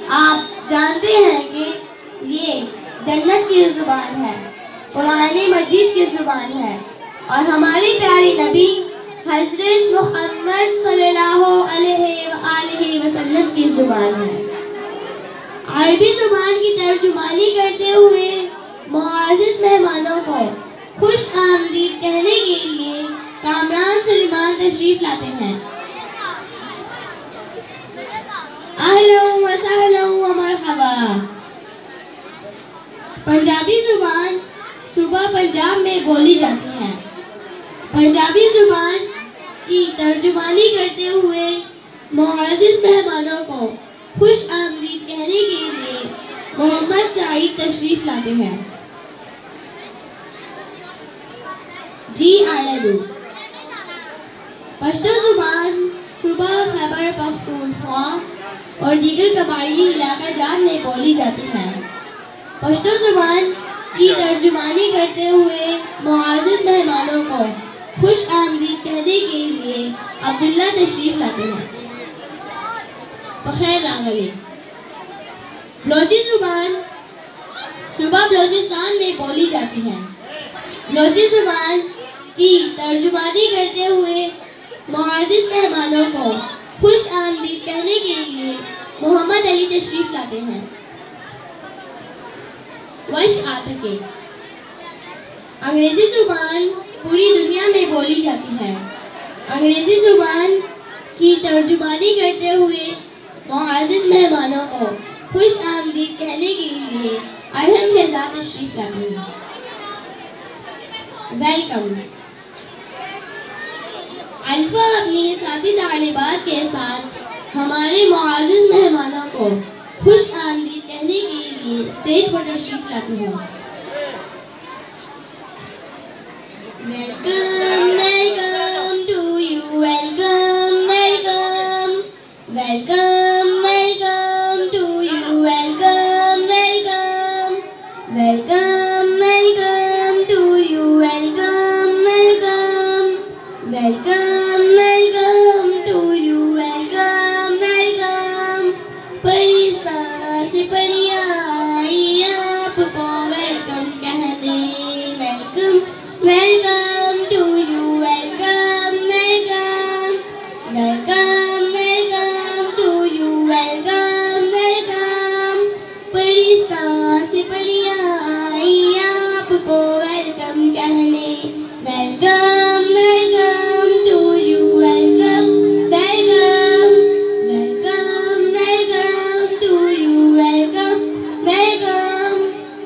आप जानते हैं कि ये जन्नत की ज़ुबान है, कुरान मजीद की ज़ुबान है और हमारे प्यारे नबी हज़रत मोहम्मद सल्लल्लाहु अलैहि वसल्लम की ज़ुबान है। अरबी ज़ुबान की तर्जुमानी करते हुए मुअज़्ज़िज़ मेहमानों को खुश आमदीद कहने के लिए कामरान सलीमान तशरीफ़ लाते हैं। अहलन व सहलन व मरहबा। पंजाबी ज़ुबान सूबा पंजाब में बोली जाती है। पंजाबी ज़ुबान की तर्जुमानी करते हुए मुअज़्ज़िज़ मेहमानों को खुश आमदीद कहने के लिए मोहम्मद सईद तशरीफ़ लाते हैं। जी आया पश्तो ज़ुबान सूबा खैबर पख्तूनख्वा और दीगर कबायली इलाका जात में बोली जाती है। पश्तो ज़ुबान की तर्जुमानी करते हुए मुअज़्ज़िज़ मेहमानों को खुश आमदीद कहने के लिए अब्दुल्ला तशरीफ़ लाते हैं। बखैर रागली। बलोची ज़ुबान सूबा बलोचिस्तान में बोली जाती है। बलोची ज़ुबान की तर्जुमानी करते हुए मुअज़्ज़िज़ मेहमानों को खुश आमदीद कहने के लिए मोहम्मद अली तशरीफ़ लाते हैं। वश आतके। अंग्रेज़ी ज़ुबान पूरी दुनिया में बोली जाती है। अंग्रेज़ी ज़ुबान की तर्जुमानी करते हुए मुअज़्ज़िज़ मेहमानों को खुश आमदीद कहने के लिए अरहम शहजाद तशरीफ़ लाते हैं। वेलकम। अल्फा अपनी साथी तालिबात के साथ हमारे मुअज़्ज़िज़ मेहमानों को खुश आमदीद कहने के लिए स्टेज पर तशरीफ़ लाते हैं। Welcome welcome to you, welcome welcome welcome welcome to you, welcome welcome welcome welcome to you, welcome welcome welcome welcome to you, welcome welcome. परिस्ता से परिया आई आपको वेलकम कहने, welcome welcome to you, welcome welcome welcome welcome to you, welcome welcome. परिस्ता से परिया आई आपको वेलकम कहने, welcome welcome to you, welcome welcome welcome welcome to you, welcome welcome.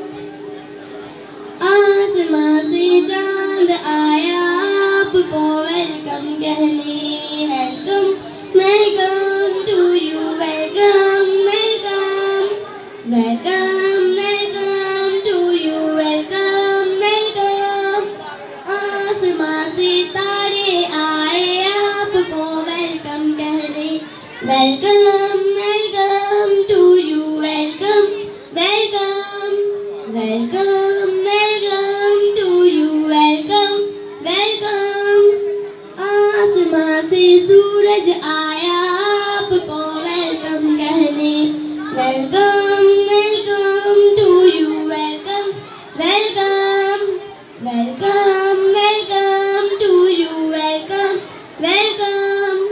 आसमां से चांद आया आपको वेलकम कहने, welcome welcome to you, welcome welcome welcome welcome to you, welcome welcome. आसमां से तारे आए आपको वेलकम कहने, welcome welcome to you, welcome welcome welcome welcome to you, welcome welcome. आसमां से सूरज आया आपको वेलकम कहने, welcome welcome to you, welcome welcome welcome welcome to you, welcome welcome.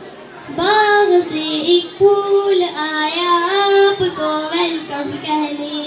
बाग से एक फूल आया आपको वेलकम कहने,